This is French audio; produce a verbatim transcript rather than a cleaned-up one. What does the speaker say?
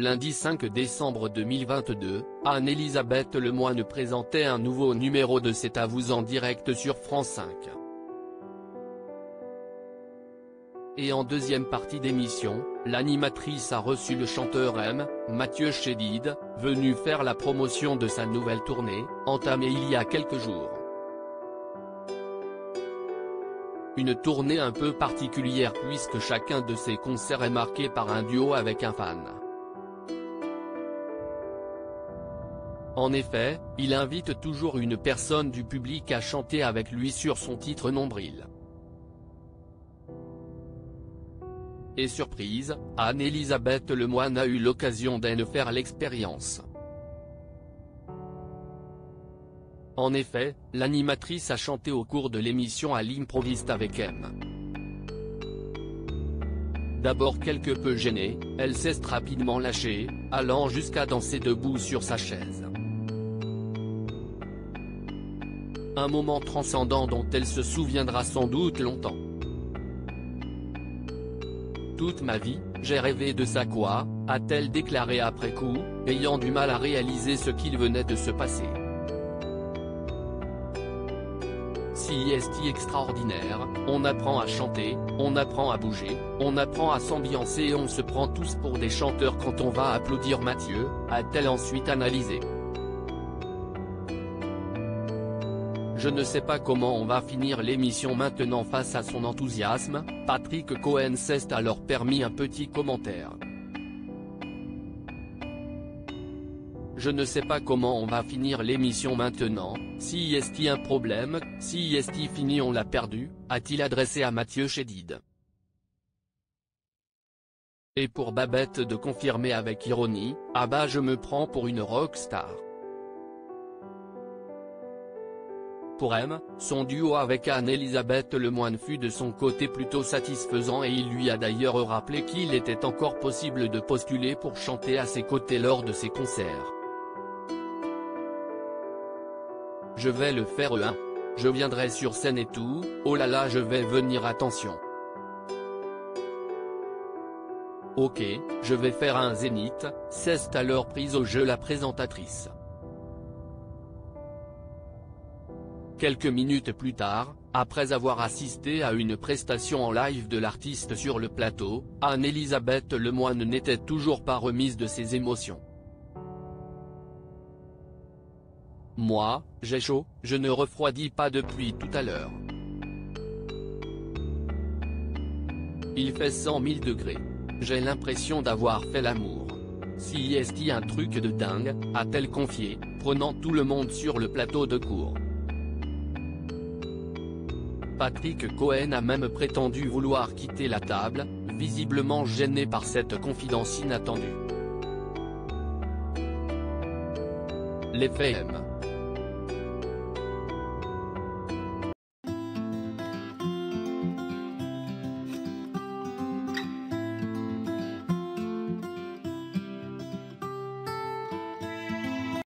lundi cinq décembre deux mille vingt-deux, Anne-Elisabeth Lemoine présentait un nouveau numéro de C'est à vous en direct sur France cinq. Et en deuxième partie d'émission, l'animatrice a reçu le chanteur M, Mathieu Chédid, venu faire la promotion de sa nouvelle tournée, entamée il y a quelques jours. Une tournée un peu particulière puisque chacun de ses concerts est marqué par un duo avec un fan. En effet, il invite toujours une personne du public à chanter avec lui sur son titre Nombril. Et surprise, Anne-Elisabeth Lemoine a eu l'occasion d'en faire l'expérience. En effet, l'animatrice a chanté au cours de l'émission à l'improviste avec M. D'abord quelque peu gênée, elle s'est rapidement lâchée, allant jusqu'à danser debout sur sa chaise. Un moment transcendant dont elle se souviendra sans doute longtemps. Toute ma vie, j'ai rêvé de ça quoi, a-t-elle déclaré après coup, ayant du mal à réaliser ce qu'il venait de se passer. Si est extraordinaire, on apprend à chanter, on apprend à bouger, on apprend à s'ambiancer et on se prend tous pour des chanteurs quand on va applaudir Mathieu, a-t-elle ensuite analysé. Je ne sais pas comment on va finir l'émission maintenant. Face à son enthousiasme, Patrick Cohen s'est alors permis un petit commentaire. Je ne sais pas comment on va finir l'émission maintenant, si est-il un problème, si est-il fini on l'a perdu, a-t-il adressé à Mathieu Chédid. Et pour Babette de confirmer avec ironie, ah bah je me prends pour une rockstar. Pour M, son duo avec Anne-Elisabeth Lemoine fut de son côté plutôt satisfaisant et il lui a d'ailleurs rappelé qu'il était encore possible de postuler pour chanter à ses côtés lors de ses concerts. Je vais le faire hein. Je viendrai sur scène et tout, oh là là je vais venir attention. Ok, je vais faire un zénith, s'est alors prise au jeu la présentatrice. Quelques minutes plus tard, après avoir assisté à une prestation en live de l'artiste sur le plateau, Anne-Elisabeth Lemoine n'était toujours pas remise de ses émotions. Moi, j'ai chaud, je ne refroidis pas depuis tout à l'heure. Il fait cent mille degrés. J'ai l'impression d'avoir fait l'amour. Si est-il un truc de dingue, a-t-elle confié, prenant tout le monde sur le plateau de cours. Patrick Cohen a même prétendu vouloir quitter la table, visiblement gêné par cette confidence inattendue. L'effet M.